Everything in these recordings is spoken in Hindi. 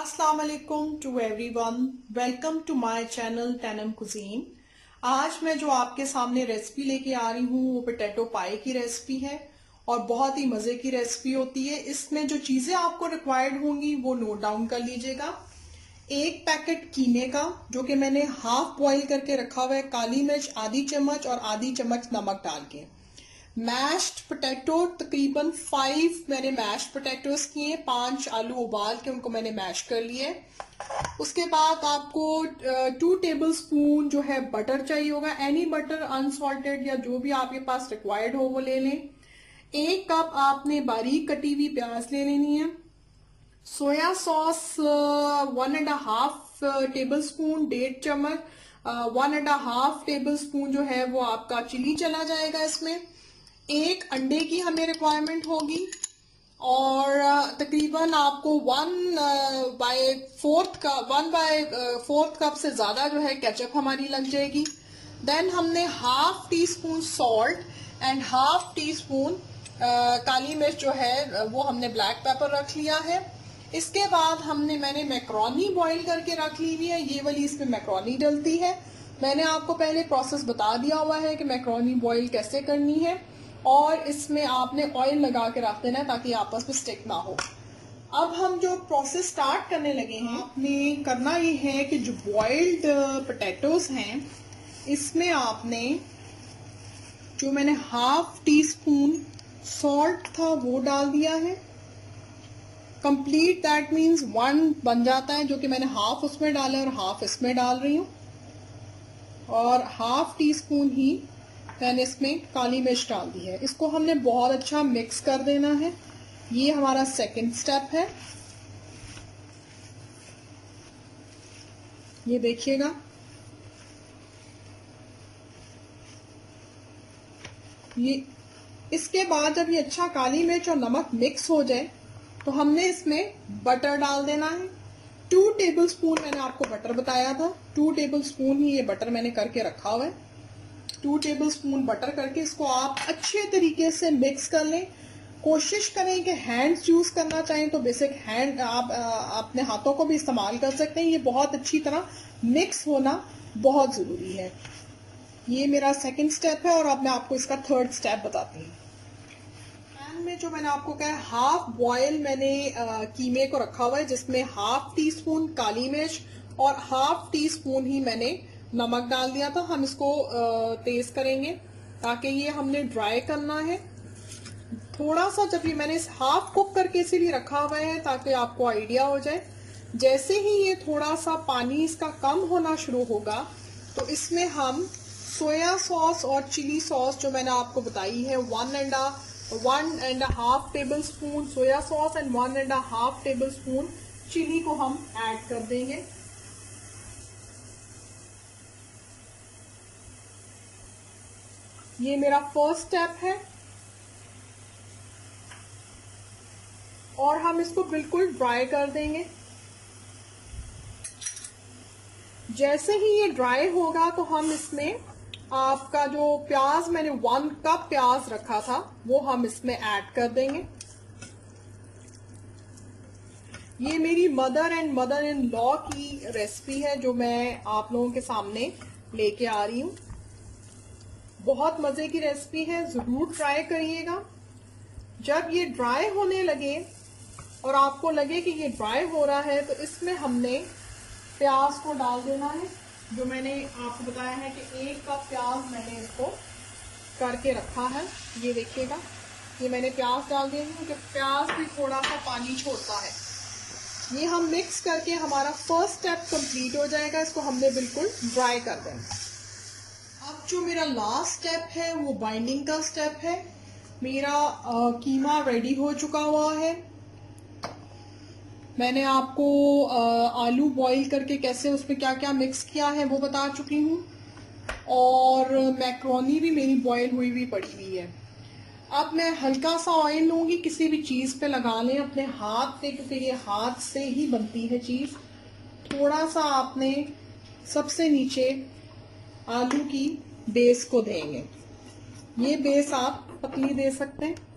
अस्सलाम वालेकुम to everyone, welcome to my channel टैनम कुजीन। आज मैं जो आपके सामने रेसिपी लेके आ रही हूँ वो पोटैटो पाई की रेसिपी है और बहुत ही मजे की रेसिपी होती है। इसमें जो चीजें आपको रिक्वायर्ड होंगी वो नोट डाउन कर लीजिएगा। एक पैकेट कीमे का जो कि मैंने हाफ बॉईल करके रखा हुआ है, काली मिर्च आधी चम्मच और आधी चम्मच नमक डाल के। मैश्ड पोटैटो तकरीबन 5 मैंने मैश्ड पोटैटोज किए, 5 आलू उबाल के उनको मैंने मैश कर लिए। उसके बाद आपको 2 टेबल स्पून जो है बटर चाहिए होगा, एनी बटर अनसॉल्टेड या जो भी आपके पास रिक्वायर्ड हो वो ले लें। 1 कप आपने बारीक कटी हुई प्याज ले लेनी है। सोया सॉस 1.5 टेबल स्पून, 1.5 चम्मच, 1.5 टेबल स्पून जो है वो आपका चिली चला जाएगा इसमें। 1 अंडे की हमें रिक्वायरमेंट होगी और तकरीबन आपको 1/4 कप से ज्यादा जो है केचप हमारी लग जाएगी। देन हमने half teaspoon salt and half teaspoon काली मिर्च जो है वो हमने ब्लैक पेपर रख लिया है। इसके बाद मैंने मैक्रोनी बॉईल करके रख ली हुई है, ये वाली इसमें मैक्रोनी डलती है। मैंने आपको पहले प्रोसेस बता दिया हुआ है कि मैक्रोनी बॉईल कैसे करनी है और इसमें आपने ऑयल लगा के रख देना है ताकि आपस में स्टिक ना हो। अब हम जो प्रोसेस स्टार्ट करने लगे हैं, आपने करना ये है कि जो बॉइल्ड पोटैटोज हैं इसमें आपने जो मैंने हाफ टी स्पून सॉल्ट था वो डाल दिया है। कंप्लीट दैट मीन्स 1 बन जाता है, जो कि मैंने हाफ उसमें डाला और हाफ इसमें डाल रही हूँ। और हाफ टी स्पून ही मैंने इसमें काली मिर्च डाल दी है। इसको हमने बहुत अच्छा मिक्स कर देना है। ये हमारा सेकंड स्टेप है। ये देखिएगा, ये इसके बाद जब ये अच्छा काली मिर्च और नमक मिक्स हो जाए तो हमने इसमें बटर डाल देना है। 2 टेबल स्पून मैंने आपको बटर बताया था, 2 टेबल स्पून ही ये बटर मैंने करके रखा हुआ है। 2 टेबल स्पून बटर करके इसको आप अच्छे तरीके से मिक्स कर लें। कोशिश करें कि हैंड्स यूज करना चाहें तो बेसिक हैंड आप अपने हाथों को भी इस्तेमाल कर सकते हैं। ये बहुत अच्छी तरह मिक्स होना बहुत जरूरी है। ये मेरा सेकंड स्टेप है और अब मैं आपको इसका थर्ड स्टेप बताती हूँ। पैन में जो मैंने आपको कहा हाफ बॉयल मैंने कीमे को रखा हुआ है, जिसमें हाफ टी स्पून काली मिर्च और हाफ टी स्पून ही मैंने नमक डाल दिया था। हम इसको तेज करेंगे ताकि ये हमने ड्राई करना है थोड़ा सा। जब ये मैंने हाफ कुक करके इसीलिए रखा हुआ है ताकि आपको आइडिया हो जाए। जैसे ही ये थोड़ा सा पानी इसका कम होना शुरू होगा तो इसमें हम सोया सॉस और चिली सॉस जो मैंने आपको बताई है 1.5 tablespoon soya sauce and 1.5 tablespoon chilli को हम ऐड कर देंगे। ये मेरा फर्स्ट स्टेप है और हम इसको बिल्कुल ड्राई कर देंगे। जैसे ही ये ड्राई होगा तो हम इसमें आपका जो प्याज मैंने 1 कप प्याज रखा था वो हम इसमें ऐड कर देंगे। ये मेरी mother and mother in law की रेसिपी है जो मैं आप लोगों के सामने लेके आ रही हूँ। बहुत मजे की रेसिपी है, जरूर ट्राई करिएगा। जब ये ड्राई होने लगे और आपको लगे कि ये ड्राई हो रहा है तो इसमें हमने प्याज को डाल देना है। जो मैंने आपको बताया है कि 1 कप प्याज मैंने इसको करके रखा है। ये देखिएगा, ये मैंने प्याज डाल दिया क्योंकि प्याज भी थोड़ा सा पानी छोड़ता है। ये हम मिक्स करके हमारा फर्स्ट स्टेप कंप्लीट हो जाएगा। इसको हमने बिल्कुल ड्राई कर देना। अब जो मेरा लास्ट स्टेप है वो बाइंडिंग का स्टेप है। मेरा कीमा रेडी हो चुका हुआ है। मैंने आपको आलू बॉईल करके कैसे उसमें क्या क्या मिक्स किया है वो बता चुकी हूँ और मैक्रोनी भी मेरी बॉईल हुई हुई पड़ी हुई है। अब मैं हल्का सा ऑयल लूंगी, किसी भी चीज पे लगा लें अपने हाथ पे क्योंकि ये हाथ से ही बनती है चीज। थोड़ा सा आपने सबसे नीचे आलू की बेस को देंगे। ये बेस आप पतली दे सकते हैं।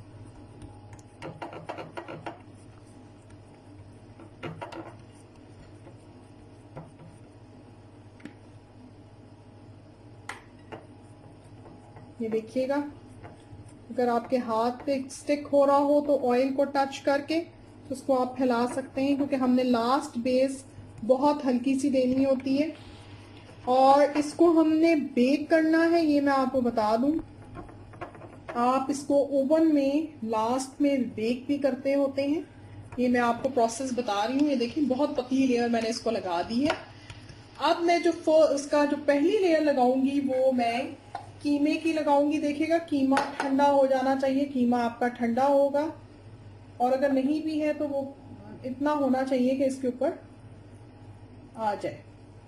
ये देखिएगा, अगर आपके हाथ पे स्टिक हो रहा हो तो ऑयल को टच करके तो उसको आप फैला सकते हैं, क्योंकि हमने लास्ट बेस बहुत हल्की सी देनी होती है। और इसको हमने बेक करना है, ये मैं आपको बता दूं। आप इसको ओवन में लास्ट में बेक भी करते होते हैं, ये मैं आपको प्रोसेस बता रही हूँ। ये देखिए बहुत पतली लेयर मैंने इसको लगा दी है। अब मैं जो उसका जो पहली लेयर लगाऊंगी वो मैं कीमे की लगाऊंगी। देखिएगा कीमा ठंडा हो जाना चाहिए, कीमा आपका ठंडा होगा, और अगर नहीं भी है तो वो इतना होना चाहिए कि इसके ऊपर आ जाए।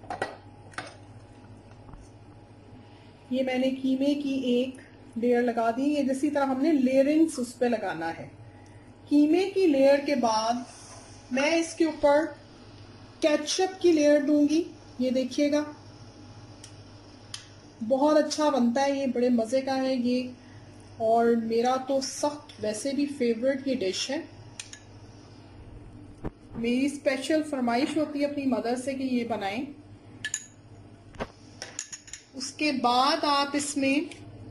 ये मैंने कीमे की एक लेयर लगा दी है, जिसी तरह हमने लेयरिंग्स उस पर लगाना है। कीमे की लेयर के बाद मैं इसके ऊपर केचप की लेयर दूंगी। ये देखिएगा बहुत अच्छा बनता है, ये बड़े मजे का है ये, और मेरा तो सख्त वैसे भी फेवरेट ये डिश है। मेरी स्पेशल फरमाइश होती है अपनी मदर से कि ये बनाएं। उसके बाद आप इसमें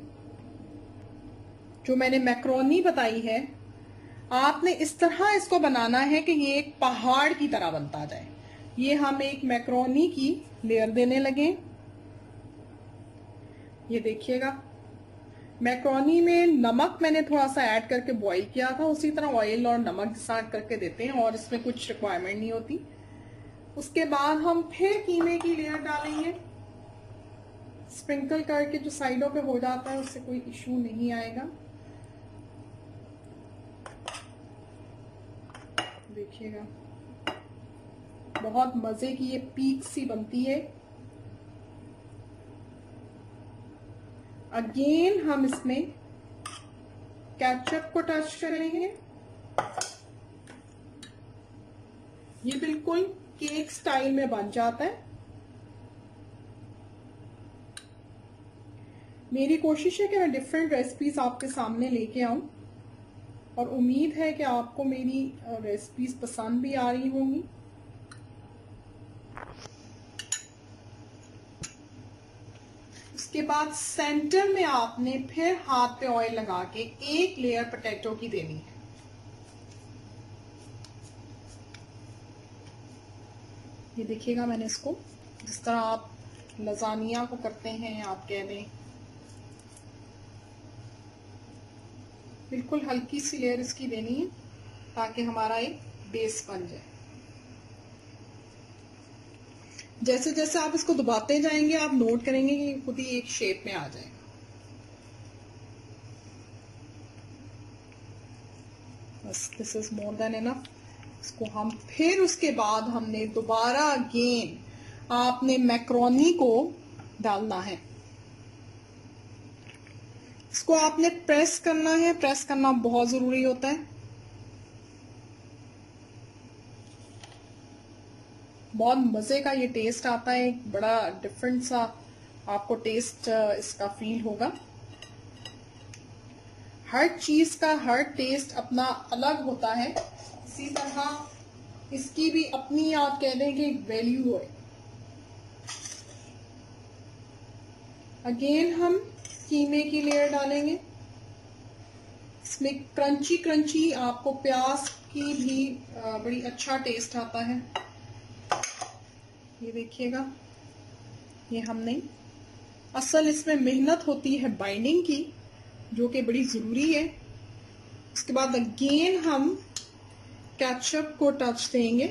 जो मैंने मैक्रोनी बताई है, आपने इस तरह इसको बनाना है कि ये एक पहाड़ की तरह बनता जाए। ये हम एक मैक्रोनी की लेयर देने लगे। ये देखिएगा मैक्रोनी में नमक मैंने थोड़ा सा ऐड करके बॉईल किया था, उसी तरह ऑयल और नमक साथ करके देते हैं, और इसमें कुछ रिक्वायरमेंट नहीं होती। उसके बाद हम फिर कीमे की लेयर डालेंगे, स्प्रिंकल करके, जो साइडों पे हो जाता है उससे कोई इशू नहीं आएगा। देखिएगा बहुत मजे की ये पीक सी बनती है। अगेन हम इसमें केचप को टच करेंगे। ये बिल्कुल केक स्टाइल में बन जाता है। मेरी कोशिश है कि मैं डिफरेंट रेसिपीज आपके सामने लेके आऊं, और उम्मीद है कि आपको मेरी रेसिपीज पसंद भी आ रही होंगी। उसके बाद सेंटर में आपने फिर हाथ पे ऑयल लगा के एक लेयर पोटैटो की देनी है। ये देखिएगा मैंने इसको जिस तरह आप लजानिया को करते हैं, आप कह दें, बिल्कुल हल्की सी लेयर इसकी देनी है ताकि हमारा एक बेस बन जाए। जैसे जैसे आप इसको दबाते जाएंगे आप नोट करेंगे कि खुद ही एक शेप में आ जाएगा। बस this is more than enough. इसको हम फिर उसके बाद हमने दोबारा अगेन आपने मैक्रोनी को डालना है। इसको आपने प्रेस करना है, प्रेस करना बहुत जरूरी होता है। बहुत मजे का ये टेस्ट आता है, एक बड़ा डिफरेंट सा आपको टेस्ट इसका फील होगा। हर चीज का हर टेस्ट अपना अलग होता है, इसी तरह इसकी भी अपनी आप कह दें कि वैल्यू है। अगेन हम कीमे की लेयर डालेंगे। इसमें क्रंची क्रंची आपको प्याज की भी बड़ी अच्छा टेस्ट आता है। ये देखिएगा ये हमने असल इसमें मेहनत होती है बाइंडिंग की, जो कि बड़ी जरूरी है। उसके बाद अगेन हम केचप को टच देंगे।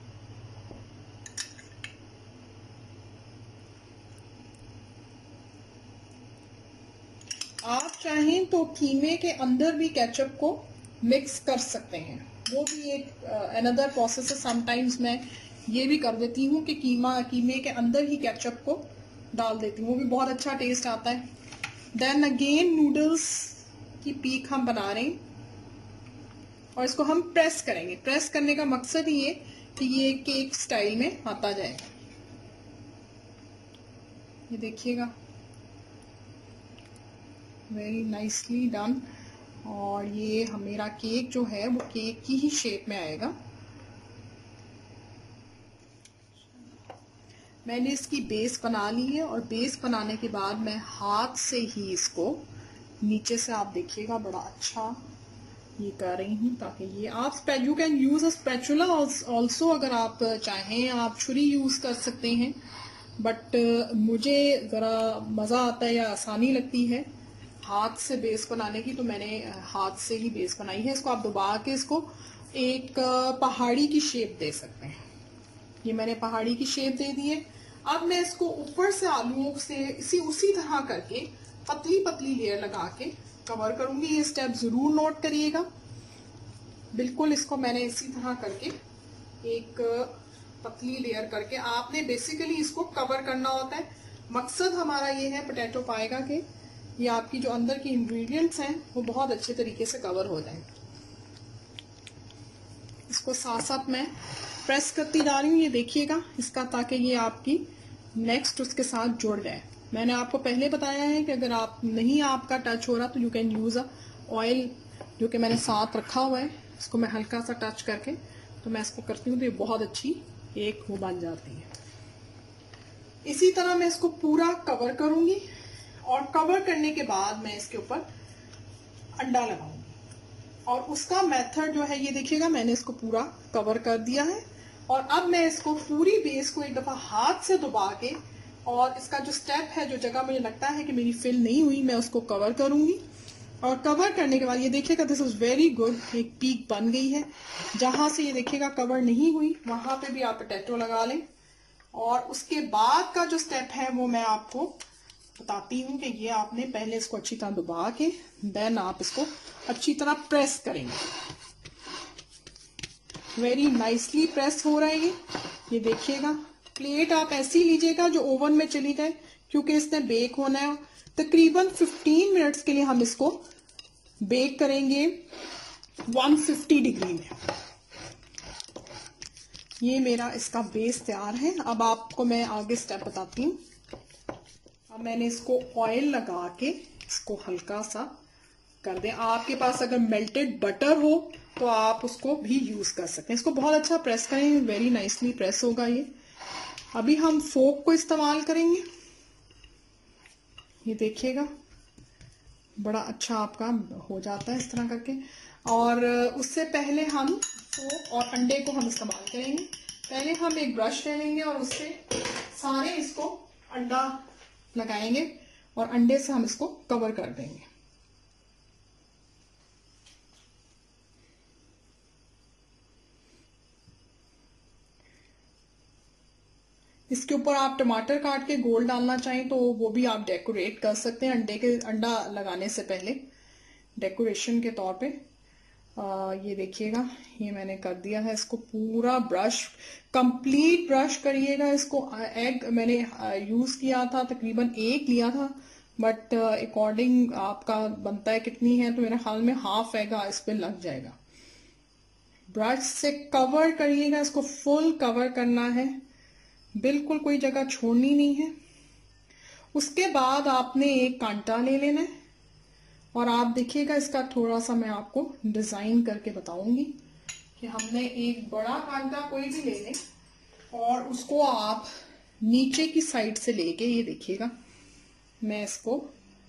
आप चाहें तो कीमे के अंदर भी केचप को मिक्स कर सकते हैं, वो भी एक अनदर प्रोसेस है। समटाइम्स मैं ये भी कर देती हूँ कि कीमे के अंदर ही केचप को डाल देती हूँ, वो भी बहुत अच्छा टेस्ट आता है। देन अगेन नूडल्स की पीक हम बना रहे हैं और इसको हम प्रेस करेंगे। प्रेस करने का मकसद ये कि ये केक स्टाइल में आता जाएगा। ये देखिएगा वेरी नाइसली डन। और ये मेरा केक जो है वो केक की ही शेप में आएगा। मैंने इसकी बेस बना ली है और बेस बनाने के बाद मैं हाथ से ही इसको नीचे से आप देखिएगा बड़ा अच्छा ये कर रही हूँ, ताकि ये आप you can use a spatula also, अगर आप चाहें आप छुरी यूज कर सकते हैं, बट मुझे जरा मजा आता है या आसानी लगती है हाथ से बेस बनाने की, तो मैंने हाथ से ही बेस बनाई है। इसको आप दबा के इसको एक पहाड़ी की शेप दे सकते हैं। ये मैंने पहाड़ी की शेप दे दी है। अब मैं इसको ऊपर से आलूओं से उसी तरह करके पतली पतली लेयर लगा के कवर करूंगी। ये स्टेप जरूर नोट करिएगा। बिल्कुल इसको मैंने इसी तरह करके एक पतली लेयर करके आपने बेसिकली इसको कवर करना होता है। मकसद हमारा ये है पोटैटो पाए का कि ये आपकी जो अंदर की इंग्रेडिएंट्स हैं वो बहुत अच्छे तरीके से कवर हो जाए। इसको साथ साथ मैं प्रेस करती जा रही हूँ, ये देखिएगा इसका, ताकि ये आपकी नेक्स्ट उसके साथ जुड़ जाए। मैंने आपको पहले बताया है कि अगर आप नहीं आपका टच हो रहा तो you can use a oil, जो कि मैंने साथ रखा हुआ है। इसको मैं हल्का सा टच करके तो मैं इसको करती हूँ तो ये बहुत अच्छी एक वो बन जाती है। इसी तरह मैं इसको पूरा कवर करूंगी और कवर करने के बाद मैं इसके ऊपर अंडा लगाऊंगी। और उसका मेथड जो है ये देखिएगा, मैंने इसको पूरा कवर कर दिया है और अब मैं इसको पूरी बेस को एक दफा हाथ से दबा के और इसका जो स्टेप है, जो जगह मुझे लगता है कि मेरी फिल नहीं हुई, मैं उसको कवर करूंगी। और कवर करने के बाद ये देखिएगा दिस इज वेरी गुड, एक पीक बन गई है। जहां से ये देखिएगा कवर नहीं हुई वहां पे भी आप पोटैटो लगा लें। और उसके बाद का जो स्टेप है वो मैं आपको बताती हूँ कि ये आपने पहले इसको अच्छी तरह दबा के देन आप इसको अच्छी तरह प्रेस करेंगे। वेरी नाइसली प्रेस हो रहा है ये देखिएगा। प्लेट आप ऐसी लीजिएगा जो ओवन में चली जाए, क्योंकि इसने बेक होना है। तकरीबन 15 मिनट्स के लिए हम इसको बेक करेंगे 150 डिग्री में। ये मेरा इसका बेस तैयार है। अब आपको मैं आगे स्टेप बताती हूँ। अब मैंने इसको ऑयल लगा के इसको हल्का सा कर दें। आपके पास अगर मेल्टेड बटर हो तो आप उसको भी यूज कर सकते हैं। इसको बहुत अच्छा प्रेस करें, वेरी नाइसली प्रेस होगा ये। अभी हम फोक को इस्तेमाल करेंगे। ये देखिएगा बड़ा अच्छा आपका हो जाता है इस तरह करके। और उससे पहले हम फोक और अंडे को हम इस्तेमाल करेंगे। पहले हम एक ब्रश ले लेंगे और उससे सारे इसको अंडा लगाएंगे और अंडे से हम इसको कवर कर देंगे। इसके ऊपर आप टमाटर काट के गोल डालना चाहें तो वो भी आप डेकोरेट कर सकते हैं अंडा लगाने से पहले डेकोरेशन के तौर पे। ये देखिएगा ये मैंने कर दिया है। इसको पूरा ब्रश कंप्लीट ब्रश करिएगा। इसको एग मैंने यूज किया था, तकरीबन 1 लिया था, बट अकॉर्डिंग आपका बनता है कितनी है, तो मेरे ख्याल में हाफ एग इस पे लग जाएगा। ब्रश से कवर करिएगा, इसको फुल कवर करना है, बिल्कुल कोई जगह छोड़नी नहीं है। उसके बाद आपने एक कांटा ले लेना है और आप देखिएगा इसका थोड़ा सा मैं आपको डिजाइन करके बताऊंगी कि हमने एक बड़ा कांटा कोई भी ले लें और उसको आप नीचे की साइड से लेके, ये देखिएगा मैं इसको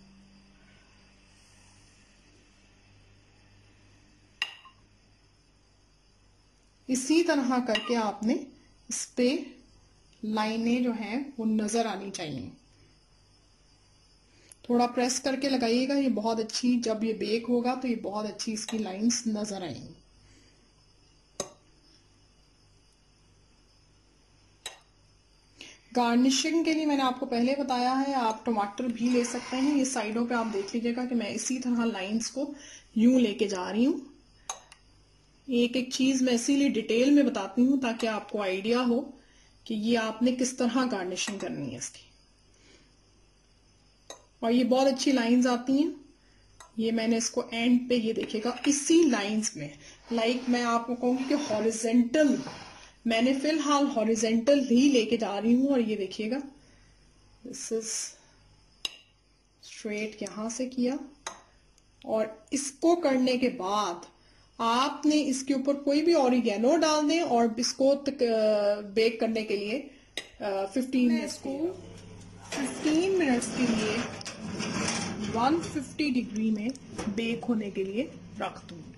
इसी तरह करके आपने इस पे लाइनें जो हैं वो नजर आनी चाहिए। थोड़ा प्रेस करके लगाइएगा, ये बहुत अच्छी, जब ये बेक होगा तो ये बहुत अच्छी इसकी लाइंस नजर आएंगी। गार्निशिंग के लिए मैंने आपको पहले बताया है, आप टमाटर भी ले सकते हैं। ये साइडों पे आप देख लीजिएगा कि मैं इसी तरह लाइंस को यूं लेके जा रही हूँ। एक एक चीज मैं इसीलिए डिटेल में बताती हूँ ताकि आपको आइडिया हो कि ये आपने किस तरह गार्निशिंग करनी है इसकी। और ये बहुत अच्छी लाइंस आती हैं। ये मैंने इसको एंड पे, ये देखिएगा इसी लाइंस में, लाइक मैं आपको कहूंगी कि हॉरिजेंटल, मैंने फिलहाल हॉरिजेंटल ही लेके जा रही हूं। और ये देखिएगा दिस इज स्ट्रेट यहां से किया। और इसको करने के बाद आपने इसके ऊपर कोई भी ऑरिगेनो डाल दें और इसको बेक करने के लिए 15 मिनट्स के लिए 150 डिग्री में बेक होने के लिए रख दूंगी।